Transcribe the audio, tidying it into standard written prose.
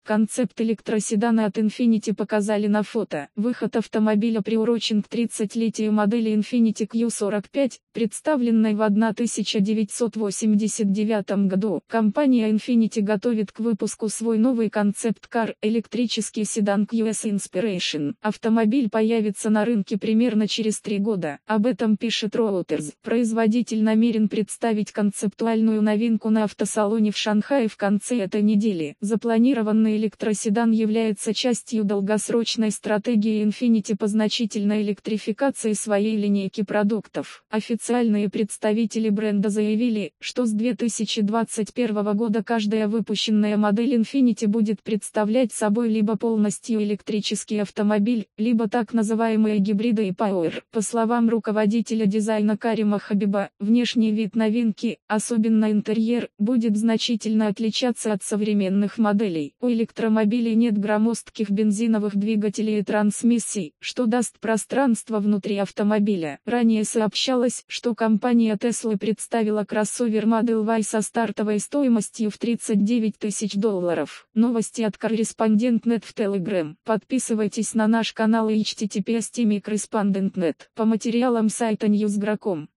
Концепт электроседана от Infiniti показали на фото. Выход автомобиля приурочен к 30-летию модели Infiniti Q45, представленной в 1989 году. Компания Infiniti готовит к выпуску свой новый концепт-кар, электрический седан QS Inspiration. Автомобиль появится на рынке примерно через 3 года. Об этом пишет Reuters. Производитель намерен представить концептуальную новинку на автосалоне в Шанхае в конце этой недели. Запланированный электроседан является частью долгосрочной стратегии Infiniti по значительной электрификации своей линейки продуктов. Официальные представители бренда заявили, что с 2021 года каждая выпущенная модель Infiniti будет представлять собой либо полностью электрический автомобиль, либо так называемые гибриды и Power. По словам руководителя дизайна Карима Хабиба, внешний вид новинки, особенно интерьер, будет значительно отличаться от современных моделей. У электромобилей нет громоздких бензиновых двигателей и трансмиссий, что даст пространство внутри автомобиля. Ранее сообщалось, что компания Tesla представила кроссовер Model Y со стартовой стоимостью в $39 тысяч. Новости от Корреспондент.нет в Telegram. Подписывайтесь на наш канал и https://correspondent.net. По материалам сайта Newsgro.com.